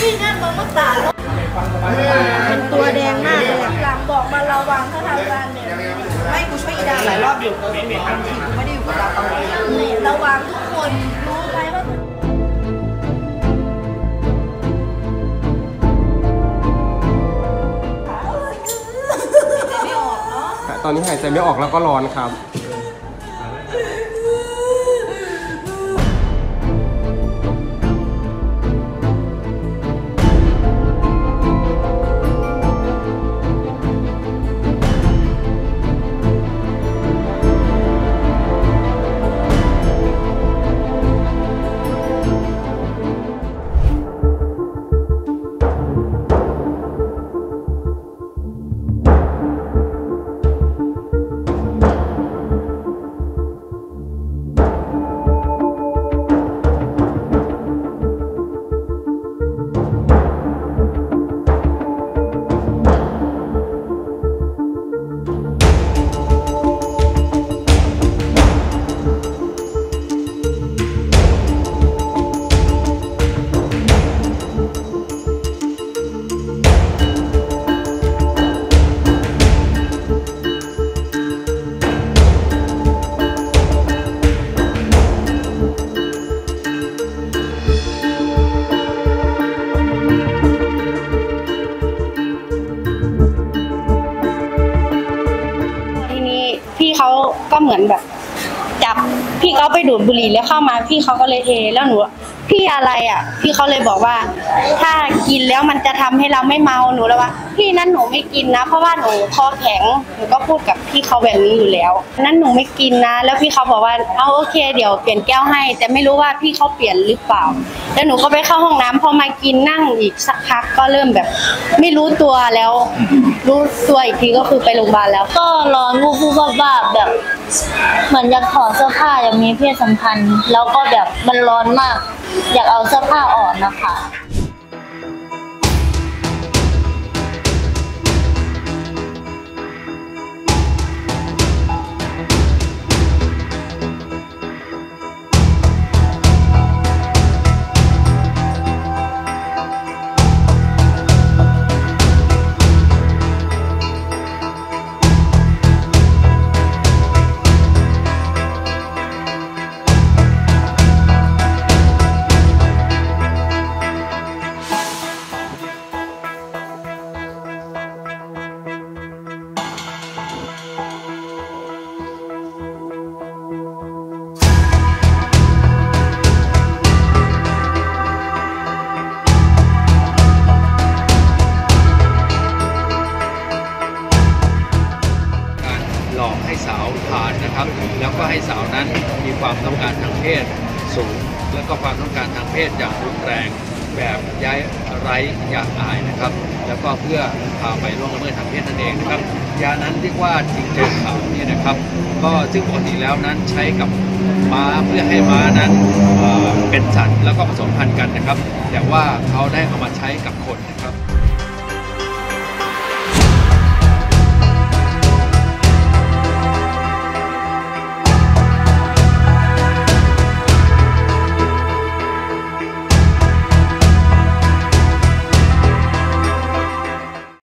พี่นั่นมันตาเป็นตัวแดงมากเลยหลังบอกมาระวังถ้าทำการเนี่ยไม่กูช่วยอีดาหลายรอบอยู่บางทีกูไม่ได้อยู่กับดาตอนนี้ระวังทุกคนรู้ไหมว่าตอนนี้หายใจไม่ออกแล้วก็ร้อนครับเขาก็เหมือนแบบจับพี่เขาไปดูดบุหรี่แล้วเข้ามาพี่เขาก็เลยเทแล้วหนูพี่อะไรอ่ะพี่เขาเลยบอกว่าถ้ากินแล้วมันจะทำให้เราไม่เมาหนูแล้วว่าพี่นั้นหนูไม่กินนะเพราะว่าหนูคอแข็งหนูก็พูดกับพี่เขาแบบนี้อยู่แล้วนั้นหนูไม่กินนะแล้วพี่เขาบอกว่าเอาโอเคเดี๋ยวเปลี่ยนแก้วให้แต่ไม่รู้ว่าพี่เขาเปลี่ยนหรือเปล่าแล้วหนูก็ไปเข้าห้องน้ำพอมากินนั่งอีกสักพักก็เริ่มแบบไม่รู้ตัวแล้วรู้ตัวอีกทีก็คือไปโรงพยาบาลแล้วก็ร้อนวูบบ้าแบบเหมือนอยากถอดเสื้อผ้าอยากมีเพศสัมพันธ์แล้วก็แบบมันร้อนมากอยากเอาเสื้อผ้าออกนะคะหลอกให้สาวทานนะครับแล้วก็ให้สาวนั้นมีความต้องการทางเพศสูงแล้วก็ความต้องการทางเพศอย่างรุนแรงแบบย้ายไร้ยาอายนะครับแล้วก็เพื่อพาไปล่วงละเมิดทางเพศนั่นเองนะครับยานั้นเรียกว่าจิงเจอขาวนี่นะครับก็ซึ่งปกติแล้วนั้นใช้กับม้าเพื่อให้ม้านั้นเป็นสัตว์แล้วก็ผสมพันธุ์กันนะครับแต่ว่าเขาได้เอามาใช้กับคนนะครับ